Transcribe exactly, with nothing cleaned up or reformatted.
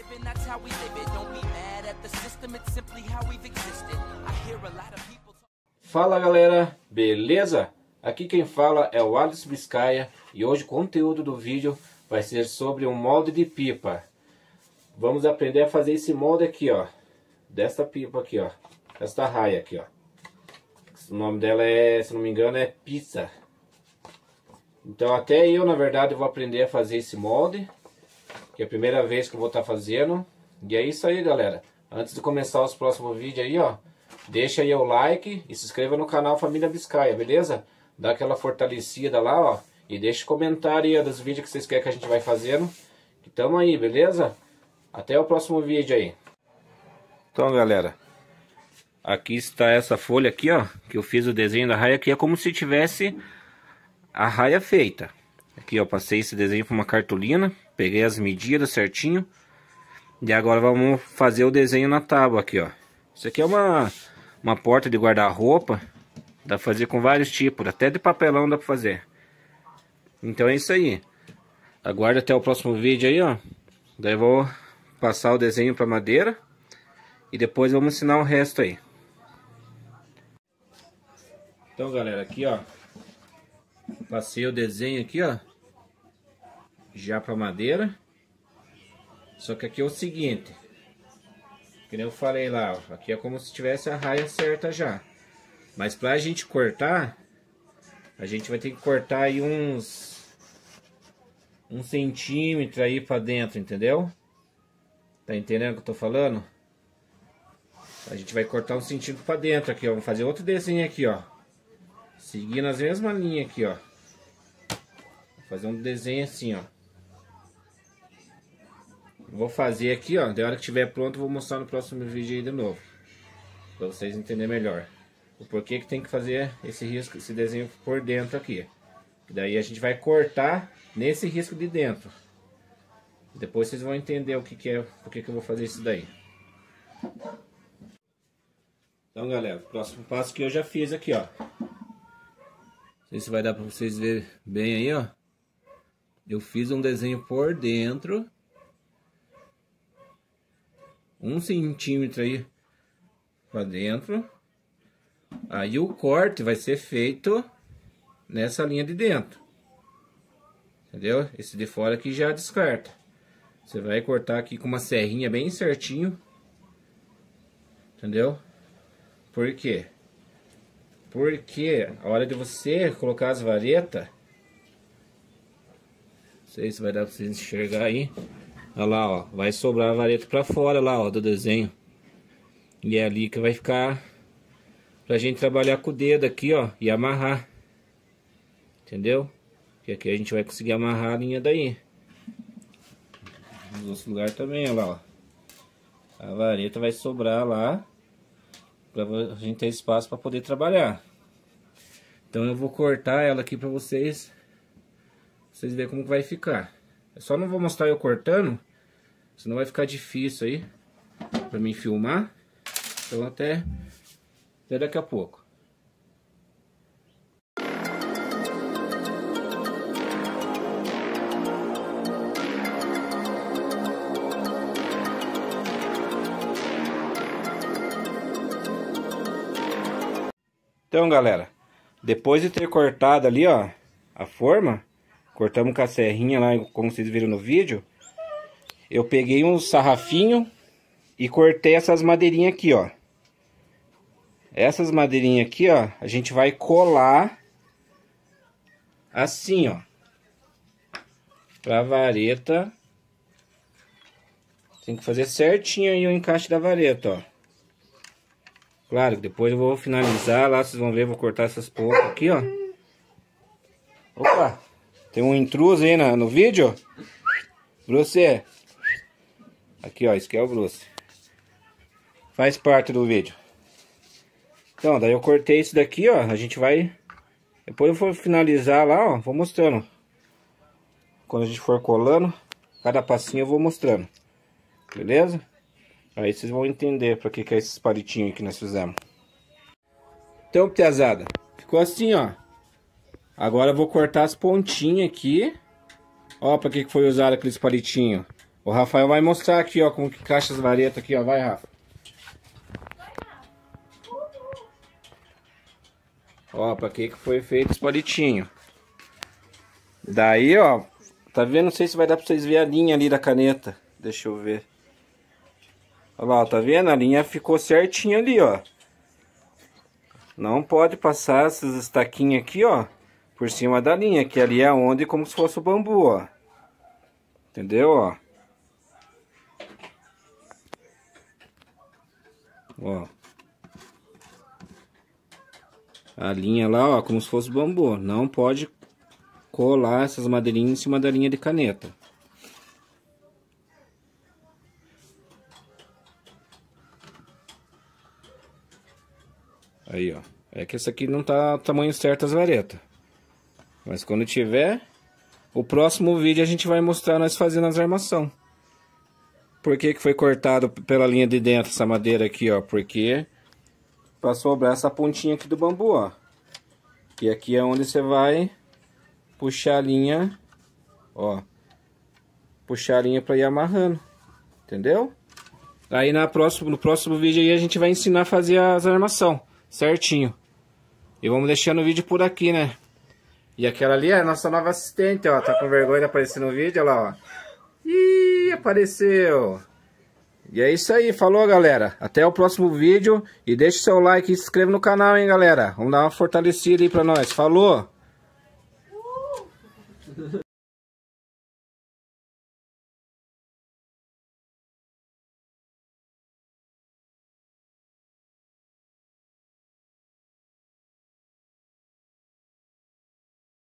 Fala galera, beleza? Aqui quem fala é o Alisson Biscaia e hoje o conteúdo do vídeo vai ser sobre um molde de pipa. Vamos aprender a fazer esse molde aqui, ó, desta pipa aqui, ó, esta raia aqui, ó. O nome dela é, se não me engano, é pizza. Então até eu, na verdade, vou aprender a fazer esse molde, que é a primeira vez que eu vou estar fazendo. E é isso aí, galera. Antes de começar os próximos vídeos aí, ó, deixa aí o like e se inscreva no canal Família Biscaia, beleza? Dá aquela fortalecida lá, ó, e deixa comentário aí dos vídeos que vocês querem que a gente vai fazendo. Que tamo aí, beleza? Até o próximo vídeo aí. Então, galera, aqui está essa folha aqui, ó, que eu fiz o desenho da raia, que é como se tivesse a raia feita. Aqui, ó, passei esse desenho para uma cartolina, peguei as medidas certinho. E agora vamos fazer o desenho na tábua aqui, ó. Isso aqui é uma, uma porta de guarda-roupa. Dá pra fazer com vários tipos, até de papelão dá pra fazer. Então é isso aí. Aguarda até o próximo vídeo aí, ó. Daí eu vou passar o desenho pra madeira. E depois vamos ensinar o resto aí. Então, galera, aqui, ó, passei o desenho aqui, ó, já pra madeira. Só que aqui é o seguinte, que nem eu falei lá, ó, aqui é como se tivesse a raia certa já. Mas pra gente cortar, a gente vai ter que cortar aí uns um centímetro aí pra dentro, entendeu? Tá entendendo o que eu tô falando? A gente vai cortar um centímetro pra dentro aqui, ó. Vamos fazer outro desenho aqui, ó, seguindo as mesmas linhas aqui, ó. Vou fazer um desenho assim, ó. Vou fazer aqui, ó. Da hora que estiver pronto, vou mostrar no próximo vídeo aí de novo, pra vocês entenderem melhor o porquê que tem que fazer esse risco, esse desenho por dentro aqui. E daí a gente vai cortar nesse risco de dentro. Depois vocês vão entender o que que é, por que que eu vou fazer isso daí. Então, galera, o próximo passo que eu já fiz aqui, ó. Não sei se vai dar pra vocês verem bem aí, ó. Eu fiz um desenho por dentro, um centímetro aí pra dentro. Aí o corte vai ser feito nessa linha de dentro, entendeu? Esse de fora aqui já descarta. Você vai cortar aqui com uma serrinha bem certinho, entendeu? Por quê? Porque a hora de você colocar as varetas, não sei se vai dar pra vocês enxergar aí. Olha lá, ó, vai sobrar a vareta pra fora lá, ó, do desenho. E é ali que vai ficar pra gente trabalhar com o dedo aqui, ó, e amarrar. Entendeu? Que aqui a gente vai conseguir amarrar a linha daí. Nos outros lugares também, olha lá, ó. A vareta vai sobrar lá pra a gente ter espaço pra poder trabalhar. Então eu vou cortar ela aqui pra vocês, vocês verem como que vai ficar. Eu só não vou mostrar eu cortando, senão vai ficar difícil aí pra mim filmar. Então até, até daqui a pouco. Então, galera, depois de ter cortado ali, ó, a forma, cortamos com a serrinha lá, como vocês viram no vídeo. Eu peguei um sarrafinho e cortei essas madeirinhas aqui, ó. Essas madeirinhas aqui, ó, a gente vai colar assim, ó, pra vareta. Tem que fazer certinho aí o encaixe da vareta, ó. Claro, depois eu vou finalizar lá, vocês vão ver, vou cortar essas pontas aqui, ó. Opa, tem um intruso aí no, no vídeo, ó. Bruce. Aqui, ó, esse aqui é o Bruce. Faz parte do vídeo. Então, daí eu cortei isso daqui, ó. A gente vai... Depois eu vou finalizar lá, ó. Vou mostrando. Quando a gente for colando, cada passinho eu vou mostrando. Beleza? Aí vocês vão entender pra que que é esses palitinhos que nós fizemos. Então, piazada, ficou assim, ó. Agora eu vou cortar as pontinhas aqui. Ó, pra que que foi usado aqueles palitinhos. O Rafael vai mostrar aqui, ó, como que encaixa as varetas aqui, ó. Vai, Rafa. Ó, pra que que foi feito esse palitinho. Daí, ó, tá vendo? Não sei se vai dar pra vocês verem a linha ali da caneta. Deixa eu ver. Olha lá, tá vendo? A linha ficou certinha ali, ó. Não pode passar essas estaquinhas aqui, ó, por cima da linha, que ali é onde, como se fosse o bambu, ó. Entendeu, ó? Ó. A linha lá, ó, como se fosse bambu. Não pode colar essas madeirinhas em cima da linha de caneta. Aí, ó. É que essa aqui não tá tamanho certo as varetas. Mas quando tiver, o próximo vídeo a gente vai mostrar nós fazendo as armação. Por que que foi cortado pela linha de dentro essa madeira aqui, ó? Porque para sobrar essa pontinha aqui do bambu, ó. E aqui é onde você vai puxar a linha, ó. Puxar a linha para ir amarrando. Entendeu? Aí na próximo, no próximo vídeo aí a gente vai ensinar a fazer as armação certinho. E vamos deixando o vídeo por aqui, né? E aquela ali é a nossa nova assistente, ó. Tá com vergonha de aparecer no vídeo, olha lá, ó. Ih, apareceu. E é isso aí, falou, galera. Até o próximo vídeo. E deixa o seu like e se inscreva no canal, hein, galera. Vamos dar uma fortalecida aí pra nós. Falou!